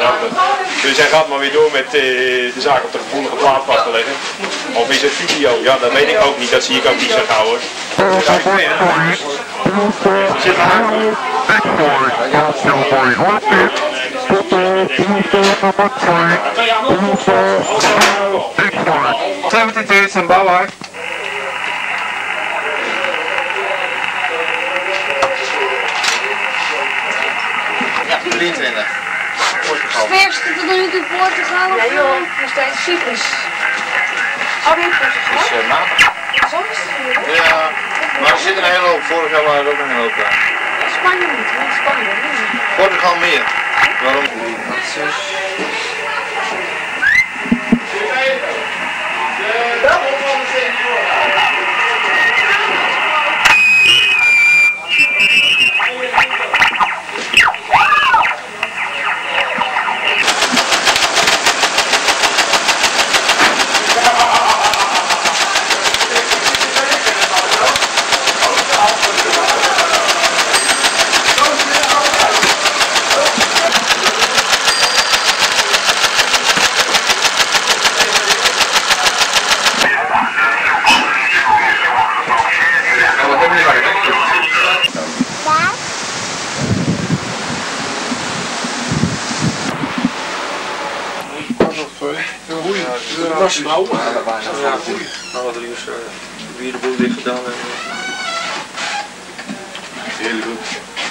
Dus hij gaat maar weer door met de zaak op de gevoelige plaat vast te leggen. Of is het video? Ja, dat weet ik ook niet. Dat zie ik ook niet zo gauw hoor. Dat ga ik mee, hè? Zit maar. 72 en bouwhaar. Ja, 23. Verste tot nu toe Portugal? Nee joh, nog steeds Cyprus. Oh, weer Portugal? Dus maandag. Zo is het. Ja, maar er zitten een hele hoop. Vorig jaar waren er ook een hele hoop bij. Spanje niet, want Spanje niet. Portugal meer. Waarom? Nationaal. Ja, goed. Nou, wat liefst weer de boel dicht gedaan en... Heel goed.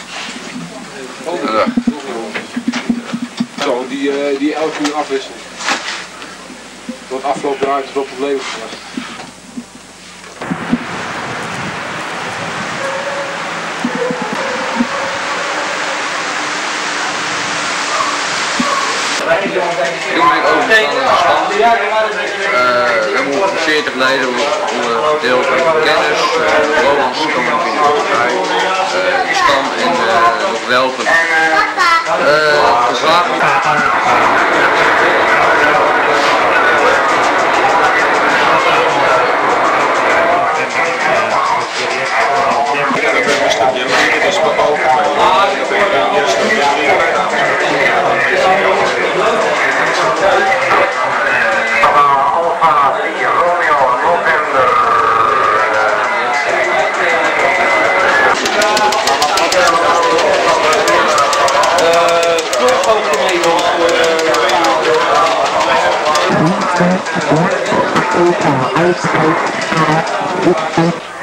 Zo, die elke uur afwisselen. Want afgelopen jaar is er wel problemen geweest. We hebben ongeveer 40 leden, hoe gedeeld over kennis, Rolands komen nog in de partij, de stand en nog welpen. Uitstoot.